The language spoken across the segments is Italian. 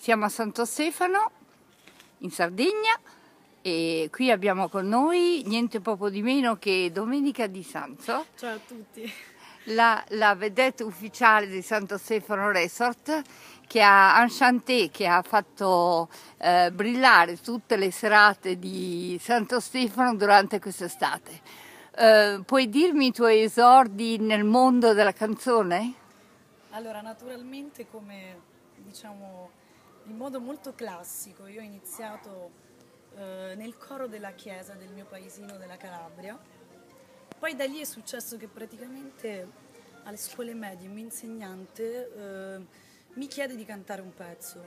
Siamo a Santo Stefano, in Sardegna, e qui abbiamo con noi niente poco di meno che Domenica Di Sanzo. Ciao a tutti. La vedette ufficiale di Santo Stefano Resort, che ha enchanté, che ha fatto brillare tutte le serate di Santo Stefano durante quest'estate. Puoi dirmi i tuoi esordi nel mondo della canzone? Allora, naturalmente, come diciamo in modo molto classico, io ho iniziato nel coro della chiesa del mio paesino della Calabria. Poi da lì è successo che praticamente alle scuole medie un mio insegnante mi chiede di cantare un pezzo.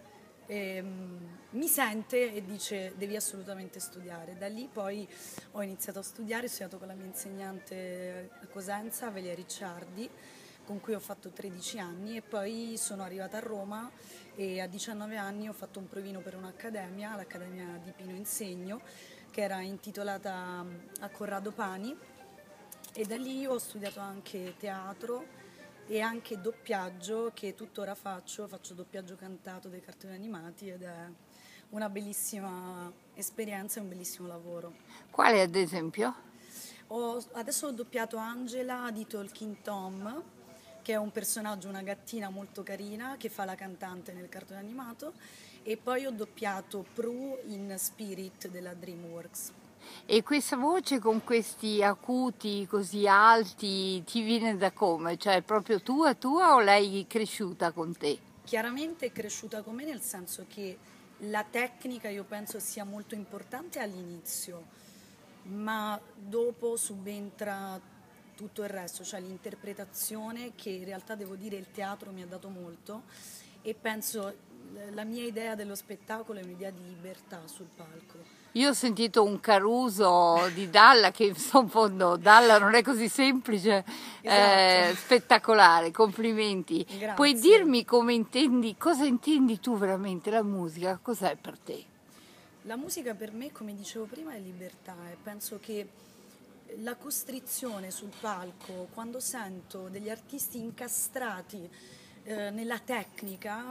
Mi sente e dice: devi assolutamente studiare. Da lì poi ho iniziato a studiare, ho studiato con la mia insegnante a Cosenza, Velia Ricciardi, con cui ho fatto 13 anni, e poi sono arrivata a Roma e a 19 anni ho fatto un provino per un'accademia, l'Accademia di Pino Insegno, che era intitolata a Corrado Pani, e da lì ho studiato anche teatro e anche doppiaggio, che tuttora faccio doppiaggio cantato dei cartoni animati, ed è una bellissima esperienza e un bellissimo lavoro. Quale ad esempio? Adesso ho doppiato Angela di Talking Tom, che è un personaggio, una gattina molto carina che fa la cantante nel cartone animato, e poi ho doppiato Prue in Spirit della DreamWorks. E questa voce con questi acuti così alti ti viene da come? Cioè è proprio tua o l'hai cresciuta con te? Chiaramente è cresciuta con me, nel senso che la tecnica io penso sia molto importante all'inizio, ma dopo subentra tutto il resto, cioè l'interpretazione, che in realtà devo dire il teatro mi ha dato molto, e penso la mia idea dello spettacolo è un'idea di libertà sul palco. Io ho sentito un Caruso di Dalla, che in fondo Dalla non è così semplice, Esatto. spettacolare, complimenti. Grazie. Puoi dirmi cosa intendi tu veramente la musica? Cos'è per te? La musica per me, come dicevo prima, è libertà, e penso che la costrizione sul palco, quando sento degli artisti incastrati nella tecnica,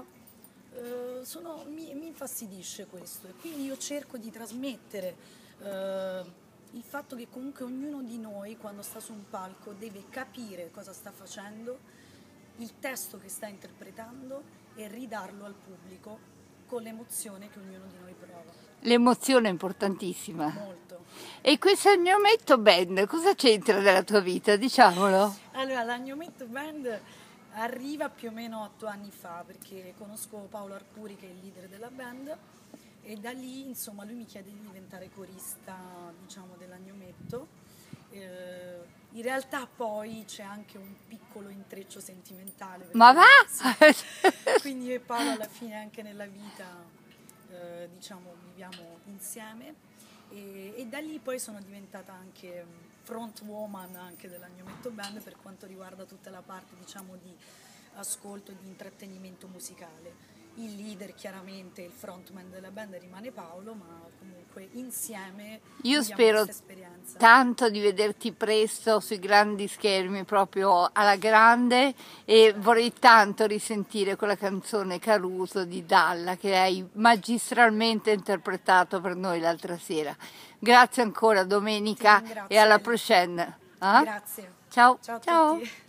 mi infastidisce questo, e quindi io cerco di trasmettere il fatto che comunque ognuno di noi, quando sta su un palco, deve capire cosa sta facendo, il testo che sta interpretando, e ridarlo al pubblico con l'emozione che ognuno di noi prova. L'emozione è importantissima. Molto. E questa Gnometto Band, cosa c'entra nella tua vita? Diciamolo. Allora, la Gnometto Band arriva più o meno 8 anni fa, perché conosco Paolo Arcuri, che è il leader della band, e da lì, insomma, lui mi chiede di diventare corista, diciamo, della Gnometto. In realtà poi c'è anche un piccolo intreccio sentimentale. Ma va? Sì. Quindi io e Paolo alla fine anche nella vita, diciamo, viviamo insieme, e da lì poi sono diventata anche front woman anche della Gnometto Band, per quanto riguarda tutta la parte, diciamo, di ascolto e di intrattenimento musicale. Il leader, chiaramente, il frontman della band rimane Paolo, ma comunque insieme Io viviamo spero questa esperienza. tanto di vederti presto sui grandi schermi, proprio alla grande, e vorrei tanto risentire quella canzone Caruso di Dalla che hai magistralmente interpretato per noi l'altra sera. Grazie ancora Domenica, e alla prochaine. Grazie. Ciao. Ciao a Ciao. tutti.